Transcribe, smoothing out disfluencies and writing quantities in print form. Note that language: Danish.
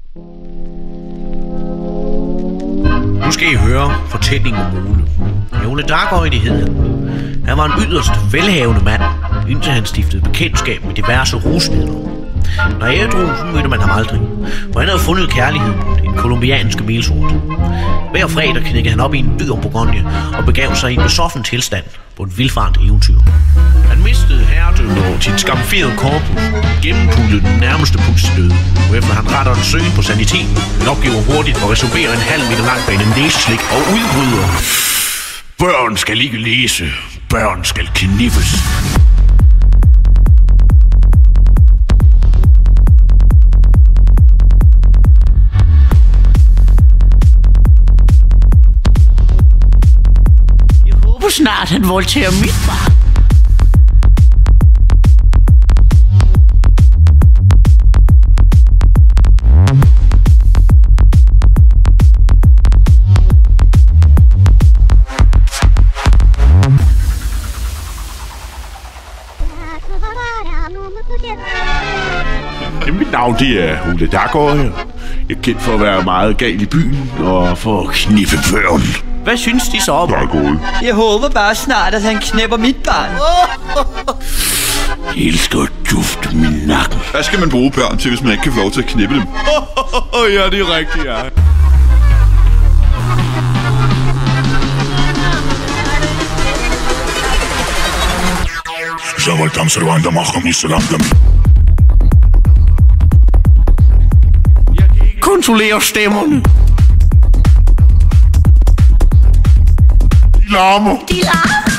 Nu skal I høre fortællingen om Ole. Ole Darkøjde hed han. Han var en yderst velhavende mand, indtil han stiftede bekendtskab med diverse rusmidler. Når ædru, så mødte man ham aldrig, for han havde fundet kærligheden i den kolumbianske melsort. Hver fredag knækkede han op i en by om Bourgogne og begav sig i en besoffen tilstand på et vildfarent eventyr. Han mistede herredømmet over sit skamferede korpus, gennempullede den nærmeste puls til døde, hvorefter han retter en søgen på saniteten, men opgiver hurtigt og reserverer en halv meter lang bane næseslik og udbryder: børn skal ikke læse, børn skal kniffes. Snart han voldtager mit barn. Mit navn det er Ole Darkøjde. Jeg er kendt for at være meget gal i byen og for at kniffe børn. Hvad synes de så om? Jeg håber bare snart, at han knæpper mit barn. Jeg elsker at dufte min nakken. Hvad skal man bruge børn til, hvis man ikke kan få lov til at knippe dem? Ja, det er rigtigt, ja. Kontrollere stemmerne. Larmer. De larmer.